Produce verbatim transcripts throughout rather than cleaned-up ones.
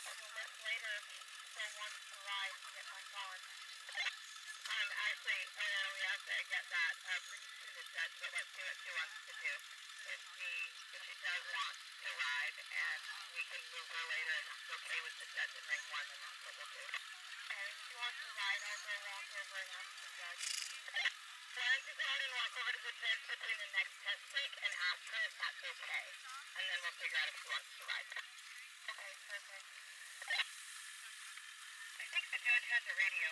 Months later, still wants to ride to get my phone. Um, actually, oh no, we have to get that uh, brief to the judge, but let's see what she wants to do. If she, if she does want to ride, and we can move her later, and that's okay with the judge in ring one, then that's what we'll do. And if she wants to ride, I'll go walk over and ask the judge. Why don't you go ahead and walk over to the judge between the next test break and ask her if that's okay, and then we'll figure out if she wants to ride. Okay, perfect. I think the judge has a radio.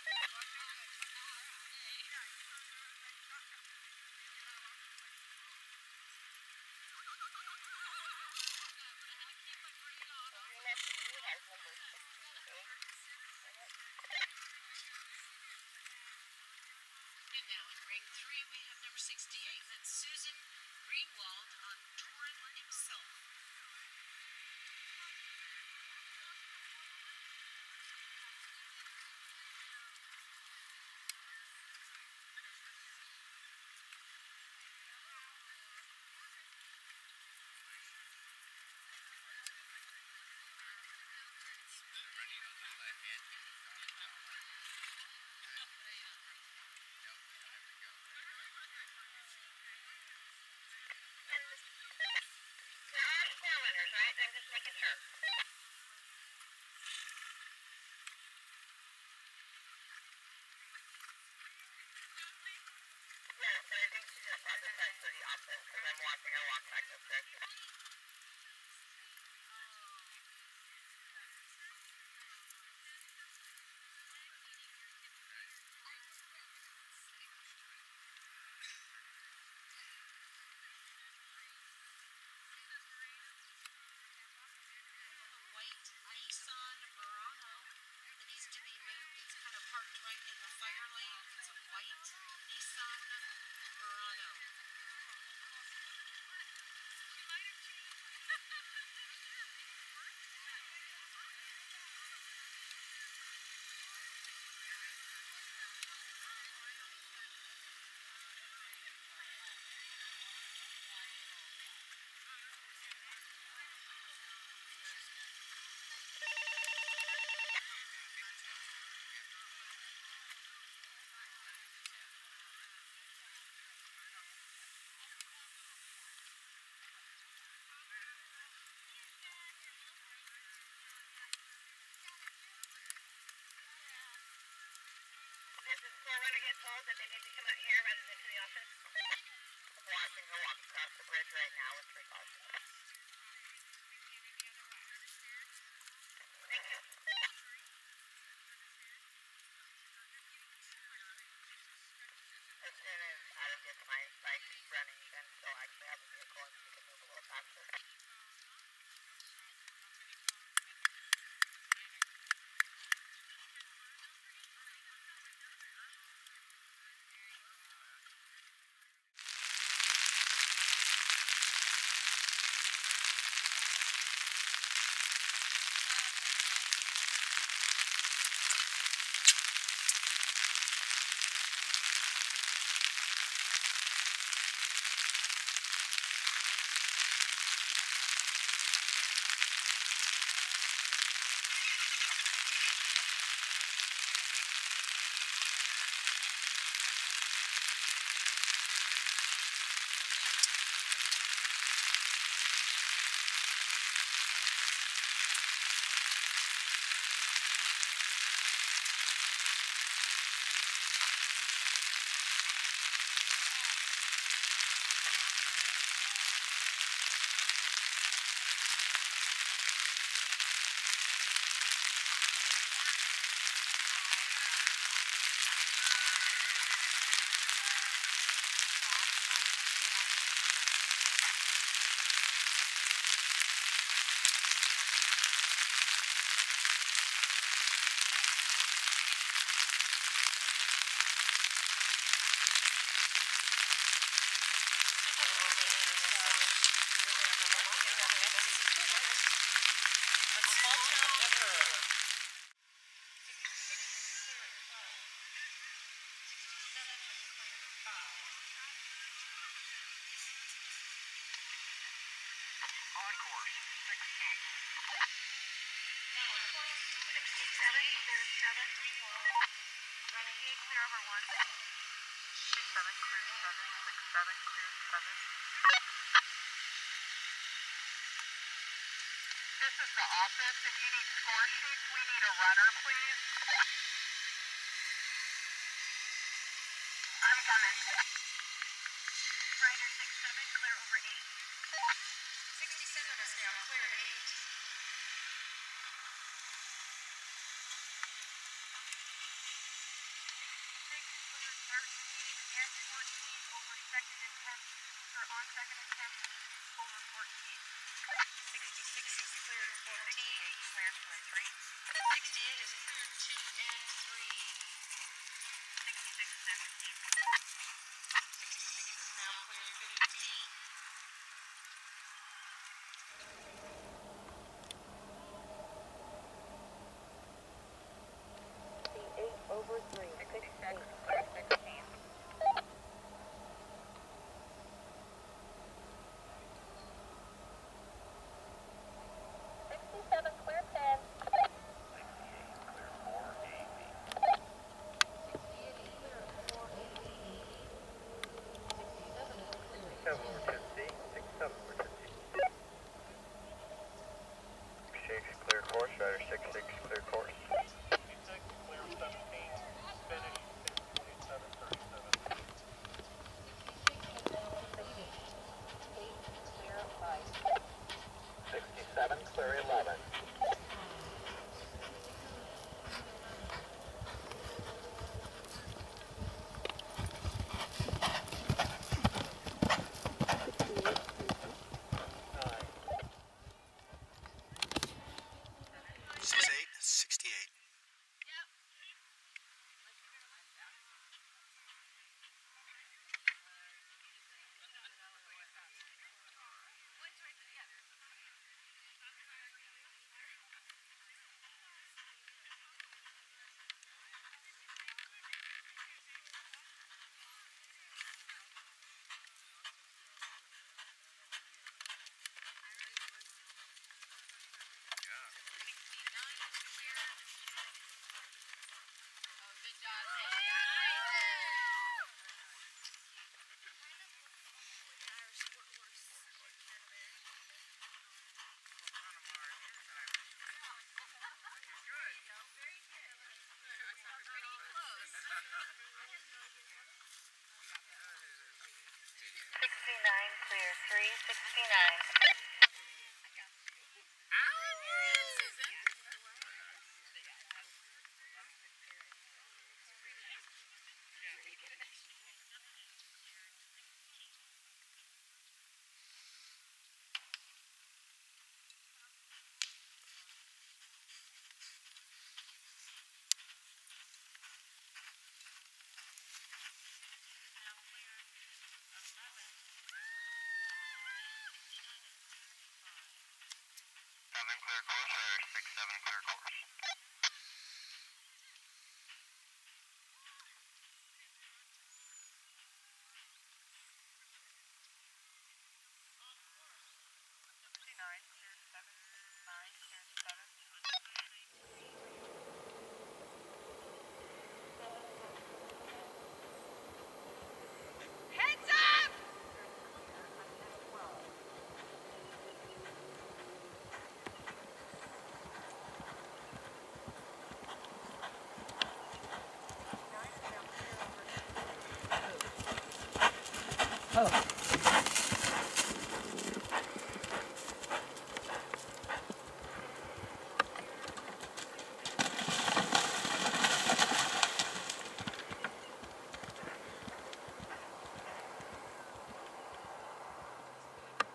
And now in ring three we have number sixty-eight, and that's Susan Greenwald on Torin Himself. Running a little ahead. Right? I'm just making sure. Yeah, but I think she just brought the text to the office because I'm watching her walk back upstairs. White Nissan Murano that needs to be moved. It's kind of parked right in the fire lane. It's a white Nissan Murano. Did the store runner get told that they need to come out here rather than to the office? I'm watching her walk across the bridge right now with precaution. Thank you. As soon as Adam gets my bike running, then she'll actually have a vehicle and she can move a little faster. office. If you need score sheets, we need a runner, please. I'm coming. Rider six seven, clear over eight. sixty-seven is now clear at eight. six clear thirteen and fourteen over second attempt, or on second attempt over fourteen. sixty-six is cleared fourteen. sixty-eight clears for three. sixty-eight is cleared two and three. sixty-six seventeen. sixty-six is now cleared fifteen. eight over three. sixty-six clear sixteen. sixty-seven clear ten. Seven over ten C, six seven over ten C. Six clear course, rider six six clear course. Six clear seventeen, finish twenty-seven thirty-seven. eight clear five. Sixty-seven clear eleven. sixty-eight, sixty-eight. sixty-nine clear three. sixty-nine. Seven clear course, rider six seven clear course. sixty-nine clear seven. sixty-nine clear seven. Heads up!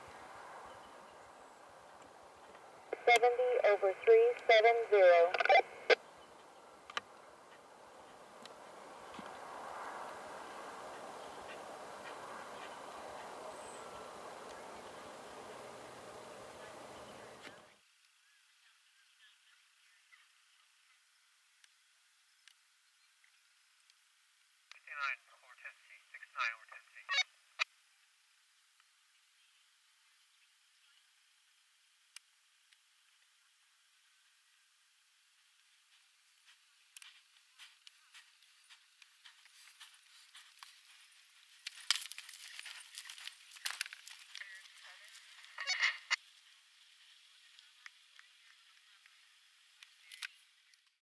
seventy over three seven zero.